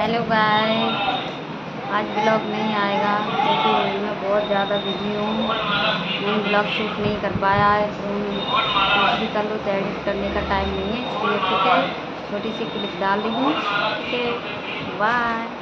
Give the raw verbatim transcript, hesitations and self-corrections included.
Hello guys, आज blog नहीं आएगा क्योंकि मैं बहुत ज़्यादा बिजी हूँ। मैं ब्लॉग शूट नहीं कर पाया है, तो कुछ भी कर लो तो एडिट करने का टाइम नहीं है, इसलिए ठीक है छोटी सी क्लिप डाल रही हूँ। ठीक है, बाय।